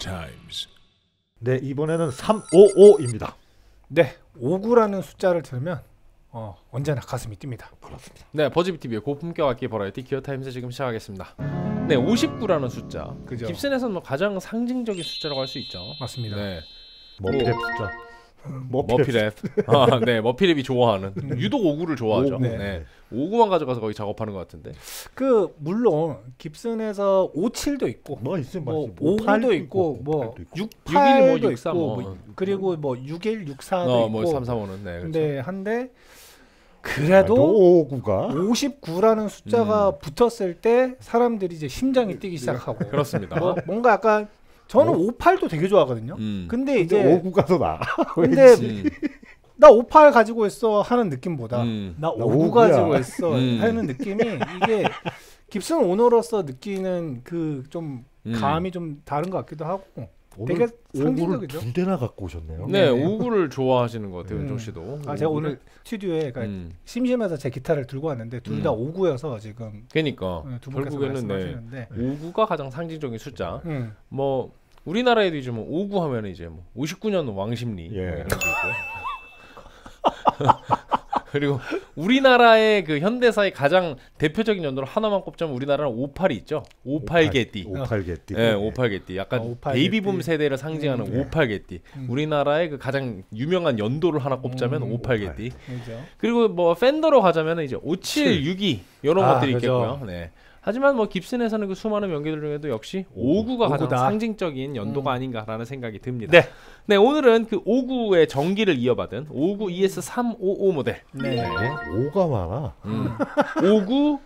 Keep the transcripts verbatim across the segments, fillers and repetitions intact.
times. 네, 이번에는 삼백오십오입니다. 네, 오십구라는 숫자를 들으면 어, 언제나 가슴이 뜁니다. 그렇습니다. 네, 버즈비티비의 고품격 악기 버라이티 기어타임즈 지금 시작하겠습니다. 네, 오십구라는 숫자. 그죠. 깁슨에서는 뭐 가장 상징적인 숫자라고 할 수 있죠. 맞습니다. 네, 머피랩 숫자. 머피랩. 아, 네, 머피랩이 좋아하는. 유독 오구를 좋아하죠. 오구. 네. 네. 오구만 가져가서 거기 작업하는 것 같은데. 그 물론 깁슨에서 오십칠도 있고 뭐 있으면 뭐 뭐 오십구도 있고 뭐 있고. 육십팔도 육십일, 뭐 육십삼, 있고 뭐. 뭐 그리고 뭐 육십일, 육십사도 어, 있고 뭐 삼백삼십오는 네. 그렇죠. 근데 한데 그래도 그래도 오십구가 오십구라는 숫자가 음. 붙었을 때 사람들이 이제 심장이 뛰기 시작하고 그렇습니다. 뭐 뭔가 약간 저는 오십팔도 되게 좋아하거든요. 음. 근데 이제 오십구가 더 나아. 근데 음. 나 오십팔 가지고 있어 하는 느낌보다 음. 나 나 오십구 오십구야. 가지고 있어 음. 하는 느낌이 이게 깁슨 오너로서 느끼는 그 좀 음. 감이 좀 다른 것 같기도 하고 오늘 되게 오구를 상징적이죠. 두 대나 갖고 오셨네요. 네, 네. 오구를 좋아하시는 것 같아요, 음. 은종 씨도. 아 제가 오구를. 오늘 스튜디오에 그러니까 음. 심심해서 제 기타를 들고 왔는데 둘 다 음. 오구여서 지금 그러니까 네, 두 분께서 결국에는 네. 말씀하시는데 오구가 가장 상징적인 숫자. 음. 뭐 우리나라에도 이제 뭐 오구 하면 이제 뭐 오십구 년 왕십리 예. 뭐 이런 게 있고. 그리고 우리나라의 그 현대사의 가장 대표적인 연도로 하나만 꼽자면 우리나라는 오십팔이 있죠. 오십팔 개띠. 오십팔 개띠. 예, 오십팔 개띠. 약간 어, 오십팔 베이비붐 개띠. 세대를 상징하는 음. 오십팔 개띠. 음. 우리나라의 그 가장 유명한 연도를 하나 꼽자면 음, 오십팔 개띠. 그죠. 그리고 뭐 팬더로 가자면 이제 오십칠, 육십이 이런 아, 것들이 그죠. 있겠고요. 네. 하지만 뭐 깁슨에서는 그 수많은 명기들 중에도 역시 오구가 가장 오구다. 상징적인 연도가 음. 아닌가라는 생각이 듭니다. 네. 네, 오늘은 그 오구의 전기를 이어받은 오구 이에스 삼백오십오 모델. 네. 오가 많아. 음. 오구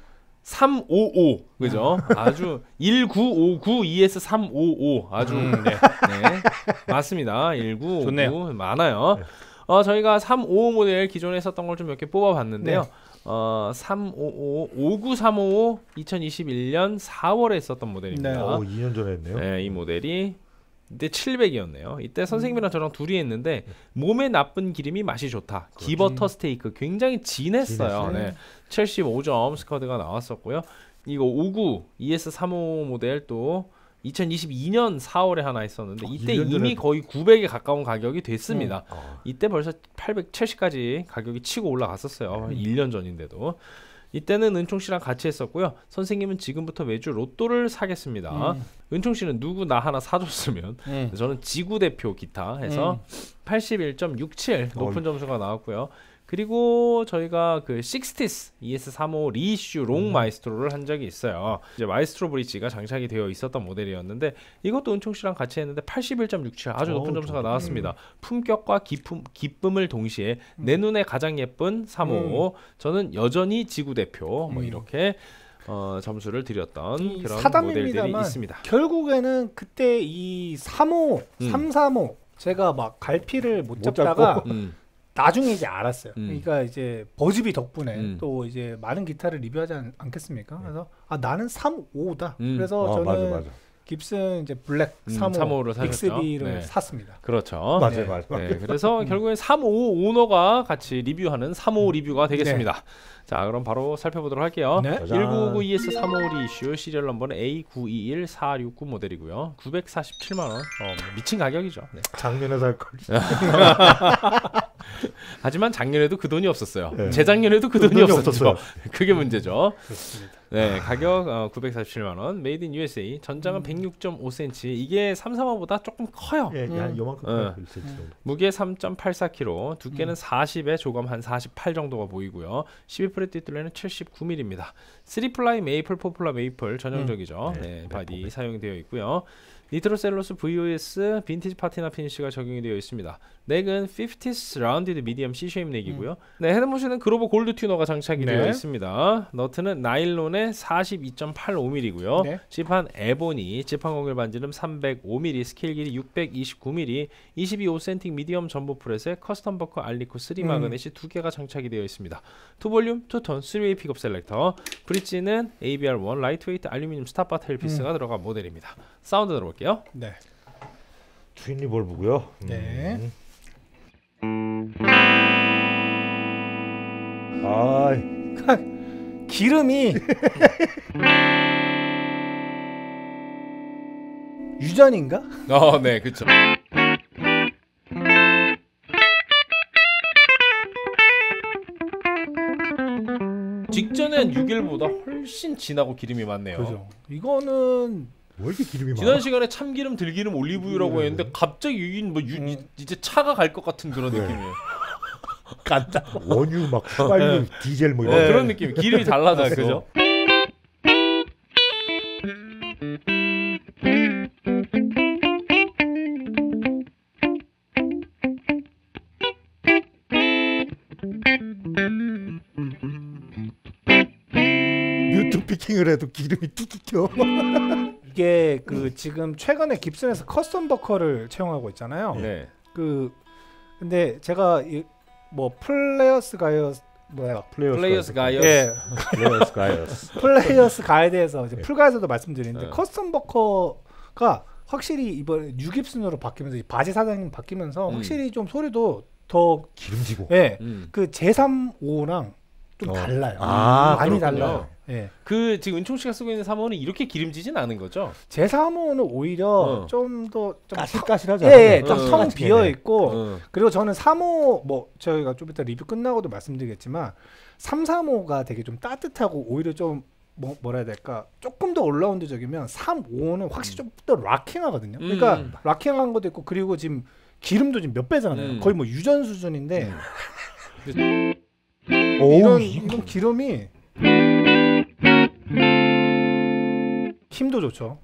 삼백오십오 그죠? 아주 천구백오십구 이에스 삼백오십오 아주 음. 네. 네. 맞습니다. 천구백오십구 좋네요. 많아요. 네. 어, 저희가 삼백오십오 모델 기존에 썼던 걸 좀 몇 개 뽑아봤는데요. 네. 어, 삼백오십오, 오구삼오오 이천이십일 년 사월에 썼던 모델입니다. 네. 오, 이 년 전에 했네요. 네, 이 모델이 이때 칠백이었네요. 이때 선생님이랑 저랑 둘이 했는데 몸에 나쁜 기름이 맛이 좋다. 기버터 스테이크 굉장히 진했어요. 진했어요. 네. 칠십오 점 스쿼드가 나왔었고요. 이거 오구 이에스 삼백오십오 모델 또 이천이십이 년 사월에 하나 있었는데 이때 일 년 이미 전에 거의 구백에 가까운 가격이 됐습니다. 아, 이때 벌써 팔백칠십까지 가격이 치고 올라갔었어요. 일 년 전인데도. 이때는 은총 씨랑 같이 했었고요. 선생님은 지금부터 매주 로또를 사겠습니다. 음. 은총 씨는 누구 나 하나 사줬으면 음. 저는 지구 대표 기타 해서 팔십일 점 육칠 높은 어. 점수가 나왔고요. 그리고 저희가 그 식스티스 이에스 삼백오십오 리이슈 롱 음. 마이스트로를 한 적이 있어요. 이제 마이스트로 브릿지가 장착이 되어 있었던 모델이었는데 이것도 은총 씨랑 같이 했는데 팔십일 점 육칠 아주 높은 어, 점수가 좋네. 나왔습니다. 품격과 기품, 기쁨을 동시에 내 눈에 가장 예쁜 삼백오십오 저는 여전히 지구 대표 뭐 음. 이렇게 어, 점수를 드렸던 이 그런 모델들이 사담입니다만 있습니다. 결국에는 그때 이 삼백오십오, 음. 삼백삼십오 제가 막 갈피를 못 못 잡다가 잡고. 음. 나중에 이제 알았어요. 음. 그러니까 이제 버즈비 덕분에 음. 또 이제 많은 기타를 리뷰하지 않, 않겠습니까? 그래서 아 나는 삼백오십오다. 음. 그래서 아, 저는 맞아, 맞아. 깁슨 이제 블랙 음, 삼백오십오 삼백오십오를 사셨죠? 빅스비를 네. 샀습니다. 그렇죠. 맞아요, 네. 맞아요. 네, 그래서 결국엔 삼백오십오 오너가 같이 리뷰하는 삼백오십오 리뷰가 되겠습니다. 자, 그럼 바로 살펴보도록 할게요. 네. 짜잔. 천구백오십구 이에스 삼백오십오 리이슈 시리얼 넘버는 에이 구이일 사육구 모델이고요. 구백사십칠만 원. 어, 뭐 미친 가격이죠. 네. 작년에 살 걸. 하지만 작년에도 그 돈이 없었어요. 네. 재작년에도 그 그 돈이 돈이 없었죠. 없었어요. 그게 문제죠. 그렇습니다. 네, 가격 어, 구백사십칠만 원. 메이드 인 유에스에이. 전장은 음. 백육 점 오 센티미터. 이게 삼백삼십오보다 조금 커요. 예, 음. 한 요만큼 어. 일 센티미터 정도. 무게 삼 점 팔사 킬로그램, 두께는 음. 사십에 조금 한 사십팔 정도가 보이고요. 십이 프렛 뒷둘레는 칠십구 밀리미터. 쓰리 플라이 메이플, 사 플라 메이플 전형적이죠. 음. 네, 네, 바디 네. 사용이 되어 있고요. 니트로셀로스 브이오에스 빈티지 파티나 피니쉬가 적용이 되어 있습니다. 넥은 피프티스 라운디드 미디엄 C-쉐입 넥이고요. 네, 헤드모션은 그로버 골드 튜너가 장착이 네. 되어 있습니다. 너트는 나일론의 사십이 점 팔오 밀리미터고요. 네. 지판 에보니, 지판 공률 반지름 삼백오 밀리미터, 스케일 길이 육백이십구 밀리미터, 이십이 오 센티미터 미디엄 전보 프렛에 커스텀 버커 알리코 쓰리 음. 마그넷이 두 개가 장착이 되어 있습니다. 투 볼륨, 투 톤, 쓰리 웨이 픽업 셀렉터. 브릿지는 에이비알 원 라이트웨이트 알루미늄 스탑바 테일피스가 들어간 모델입니다. 사운드 들어볼게요. 네. 트윈 리볼브고요. 네. 음. 아, 기름이 유전인가? 어, 네, 그렇죠. 직전엔 육 일보다 훨씬 진하고 기름이 많네요. 그죠. 이거는 왜 이렇게 기름이 많아? 지난 시간에 참기름, 들기름, 올리브유라고 네. 했는데 갑자기 여긴 뭐 유, 음. 이- 이제 차가 갈 것 같은 그런 네. 느낌이에요. 간다. 원유 막 휘발유, 디젤 뭐 어, 이런. 그런 느낌. 기름이 달라졌어. 그죠? 뮤트 피킹을 해도 기름이 뚝뚝 튀어. 이게 그 지금 최근에 깁슨에서 커스텀 버커를 채용하고 있잖아요. 네. 그 근데 제가 이, 뭐 플레이어스 가이어스 뭐야 플레이어스 가이어스. 예 플레이어스 가이어스. 플레이어스 가이드에서 이제 네. 풀가에서도 말씀드리는데 네. 커스텀 버커가 확실히 이번 뉴 깁슨으로 바뀌면서 이 바지 사장님 바뀌면서 음. 확실히 좀 소리도 더 기름지고. 예. 음. 그 제삼십오랑 좀 어. 달라요. 아, 많이 그렇군요. 달라요. 예. 그 지금 은총 씨가 쓰고 있는 삼호는 이렇게 기름지진 않은 거죠? 제삼십오는 오히려 어. 좀 더 좀 까실까실하죠. 예, 예, 어. 좀텅 비어 있고 어. 그리고 저는 삼십오 뭐 저희가 좀 이따 리뷰 끝나고도 말씀드리겠지만 삼백삼십오가 되게 좀 따뜻하고 오히려 좀 뭐, 뭐라 해야 될까 조금 더 올라운드적이면 삼백오십오는 확실히 좀 더 락킹하거든요. 그러니까 음. 락킹한 것도 있고 그리고 지금 기름도 지금 몇 배잖아요. 음. 거의 뭐 유전 수준인데 오우, 이런 이- 이런 기름이 힘도 좋죠.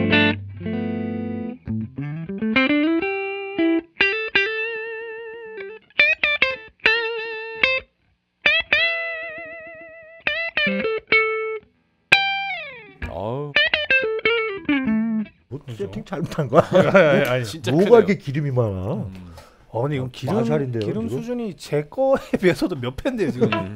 어우, 뭐 그죠? 세팅 잘못한 거야? 아니, 진짜 뭐가 크네요. 이렇게 기름이 많아? 음. 어, 근데 이건 기름 마샬인데요, 기름 지금? 수준이 제 거에 비해서도 몇 배인데요 지금. 음.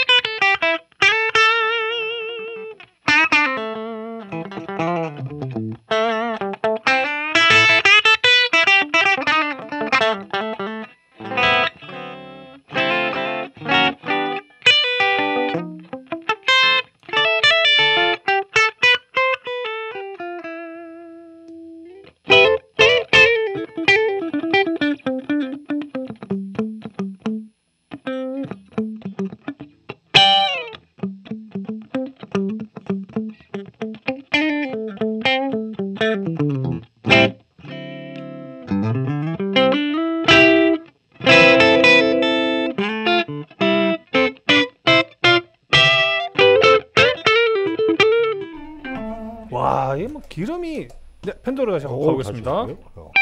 와, 이게 뭐 기름이 네, 팬도르가 제가 오, 가보겠습니다. 가지고요? 어.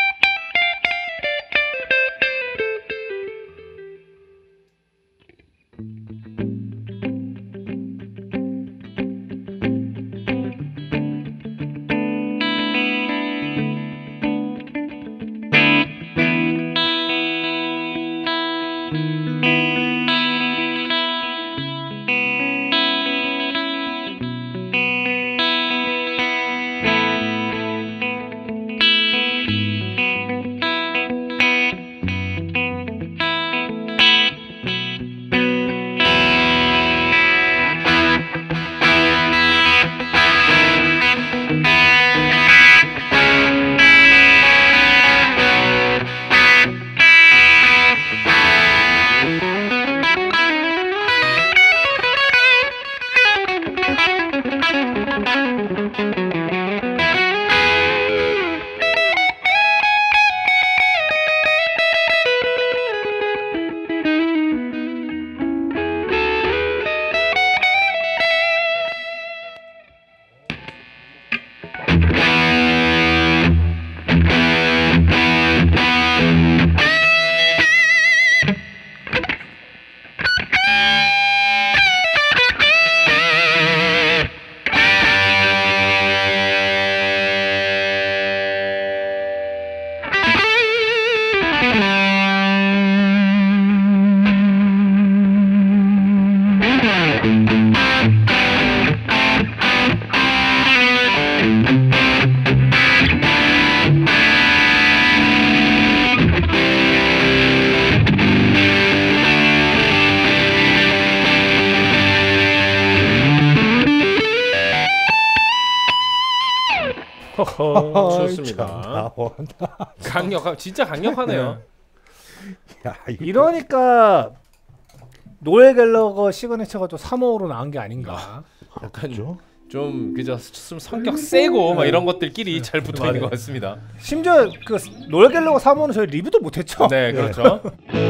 좋습니다. 강력한 진짜 강력하네요. 야, 이거 이러니까 노엘 갤러거 시그니처가 또 삼 호로 나온 게 아닌가. 약간 좀 좀 그저 좀 성격 세고 막 이런 것들끼리 잘 붙어 있는 것 같습니다. 심지어 그 노엘 갤러거 삼 호는 저희 리뷰도 못했죠. 네, 그렇죠.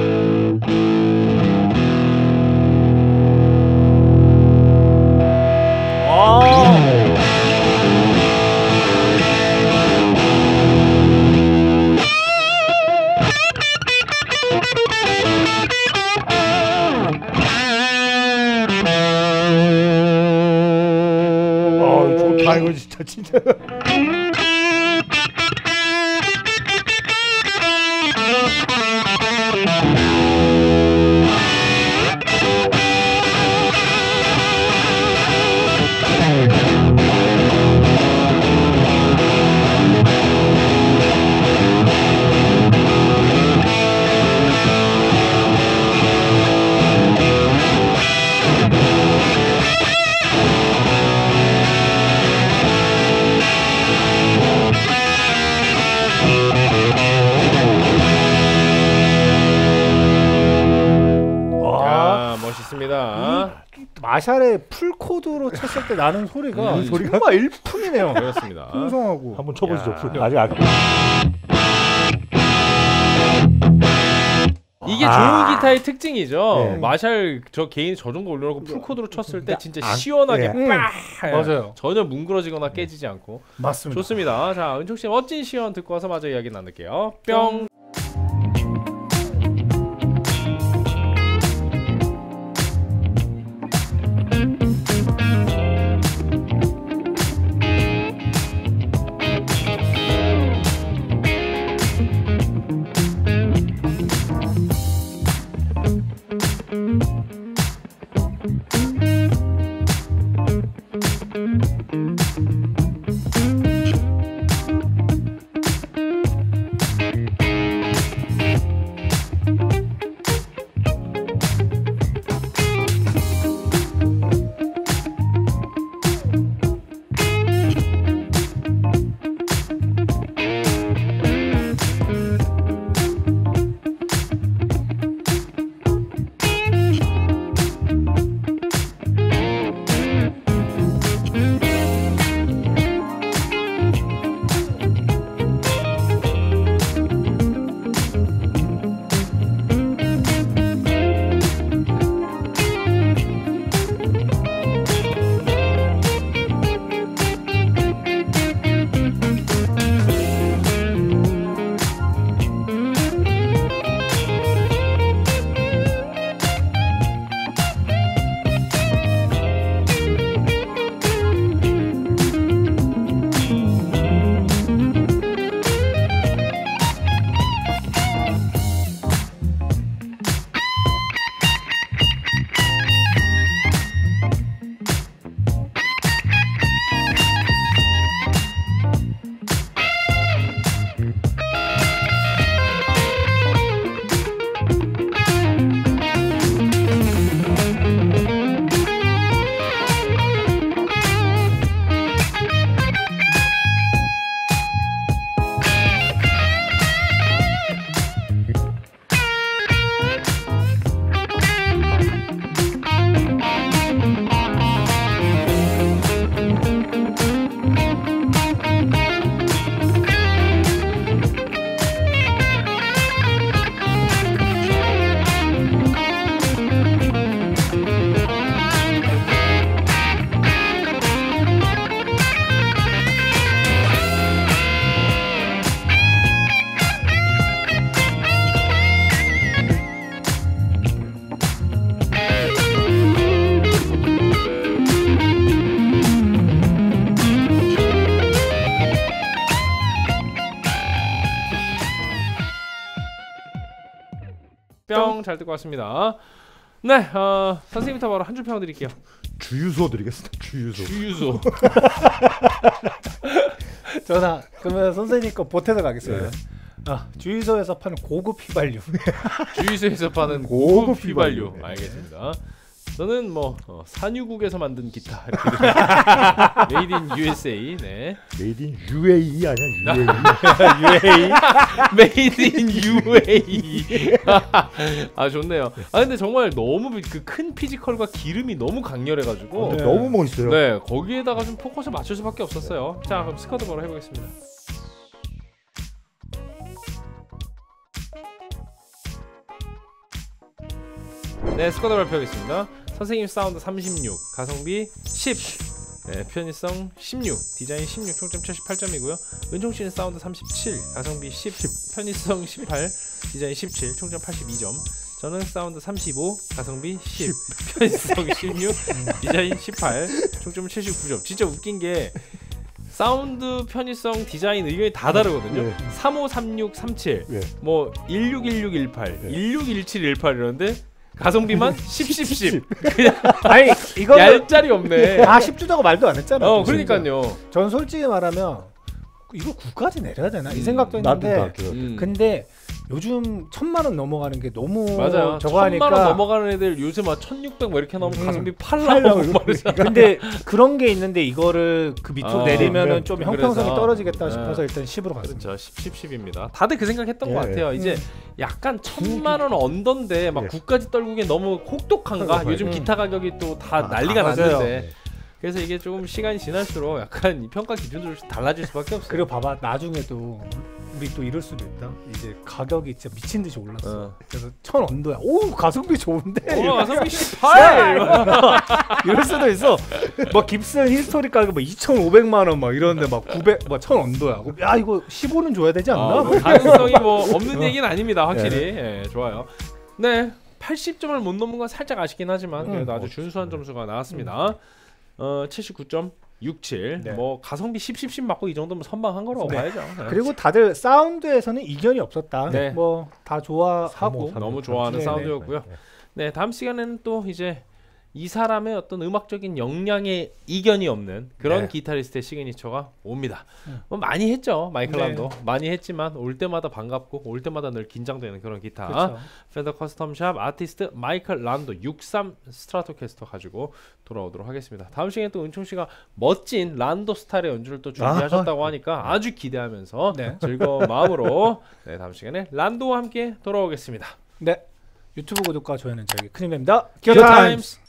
아 이거 진짜 진짜. 멋있습니다. 마샬의 풀 코드로 쳤을 때 나는 소리가 음, 소리가 정말 일품이네요. 그렇습니다. 풍성하고. 한번 쳐보시죠. 야. 풀. 아직 안. 이게 아. 좋은 기타의 특징이죠. 네. 마샬 저 개인 저 정도 올려놓고 풀 코드로 쳤을 때 진짜 안- 시원하게 예. 빡! 맞아요. 전혀 뭉그러지거나 깨지지 않고 맞습니다. 좋습니다. 자, 은총 씨 멋진 시연 듣고 와서 마저 이야기 나눌게요. 뿅. 뿅 잘 듣고 왔습니다. 네, 어, 선생님부터 바로 한 줄 평 드릴게요. 주유소 드리겠습니다. 주유소. 주유소. 전화 그러면 선생님 거 보태서 가겠습니다. 아, 주유소에서 파는 고급 휘발유. 주유소에서 파는 고급 고급 휘발유. 휘발유. 알겠습니다. 저는 뭐 어, 산유국에서 만든 기타 이렇게 메이드 인 유에스에이. 네. 메이드 인 유에이 아니야 유에이. 유에이. 메이드 인 유에이. 아 좋네요. 아 근데 정말 너무 그 큰 피지컬과 기름이 너무 강렬해가지고 어, 너무 멋있어요. 네 거기에다가 좀 포커스를 맞출 수밖에 없었어요. 자 그럼 스쿼드 바로 해보겠습니다. 네 스쿼드 발표하겠습니다. 선생님 사운드 삼십육, 가성비 십, 네, 편의성 십육, 디자인 십육, 총점 칠십팔 점이고요. 은총씨는 사운드 삼십칠, 가성비 십, 편의성 십팔, 디자인 십칠, 총점 팔십이 점. 저는 사운드 삼십오, 가성비 십, 편의성 십육, 디자인 십팔, 총점 칠십구 점. 진짜 웃긴 게 사운드, 편의성, 디자인 의견이 다 다르거든요. 예. 삼오, 삼육, 삼칠, 예. 뭐 일육, 일육, 일팔, 예. 일육, 일칠, 일팔 이러는데 가성비만 십, 십, 십. 아니 이거는 얄짤이 없네. 다 십 주자고 말도 안 했잖아. 어, 그러니까요. 전 솔직히 말하면 이거 구까지 내려야 되나 이 음, 생각도 나도 했는데 다 그래요. 음. 근데 요즘 천만 원 넘어가는 게 너무 맞아요. 저거 천만 원 하니까 넘어가는 애들 요새 막 천육백 뭐 이렇게 나오면 음. 가성비 팔라고 말이잖아. 근데 그런 게 있는데 이거를 그 밑으로 아, 내리면은 네. 좀 그래서. 형평성이 떨어지겠다 네. 싶어서 일단 십으로 갔습니다. 그렇죠. 십, 십, 십입니다. 다들 그 생각했던 예, 것 같아요. 이제 음. 약간 천만 원 언더인데 막 예. 구까지 떨구기 너무 혹독한가? 음. 요즘 기타 가격이 또 다 아, 난리가 아, 맞아요. 났는데 그래서 이게 조금 시간이 지날수록 약간 이 평가 기준도 좀 달라질 수밖에 없어요. 그리고 봐봐 나중에도 우리 또 이럴 수도 있다. 이제 가격이 진짜 미친 듯이 올랐어. 어. 그래서 천 언더야. 오 가성비 좋은데. 어, 가성비 십팔. 이럴 수도 있어. 막 깁슨 히스토리 가격 막 이천오백만 원 막 이러는데 막 구백 막 천 언더야. 야 이거 십오는 줘야 되지 않나? 아, 뭐 가능성이 뭐 없는 얘기는 아닙니다. 확실히. 예, 좋아요. 네. 팔십 점을 못 넘은 건 살짝 아쉽긴 하지만 그래도 음. 아주 준수한 점수가 나왔습니다. 어, 칠십구 점 육칠. 네. 뭐 가성비 십, 십, 십 맞고 이 정도면 선방한 거라고 네. 봐야죠. 네. 그리고 다들 사운드에서는 이견이 없었다. 네. 뭐 다 좋아하고. 삼오, 너무 좋아하는 네, 사운드였고요. 네, 다음 시간에는 또 이제 이 사람의 어떤 음악적인 역량에 이견이 없는 그런 네. 기타리스트의 시그니처가 옵니다. 음. 뭐 많이 했죠, 마이클 네. 란도. 많이 했지만 올 때마다 반갑고 올 때마다 늘 긴장되는 그런 기타. 그렇죠. 펜더 커스텀샵 아티스트 마이클 란도 육십삼 스트라토캐스터 가지고 돌아오도록 하겠습니다. 다음 시간에 또 은총 씨가 멋진 란도 스타일의 연주를 또 준비하셨다고 하니까 아주 기대하면서 네. 즐거운 마음으로 네, 다음 시간에 란도와 함께 돌아오겠습니다. 네. 유튜브 구독과 좋아요는 저에게 큰 힘이 됩니다. 기어타임스.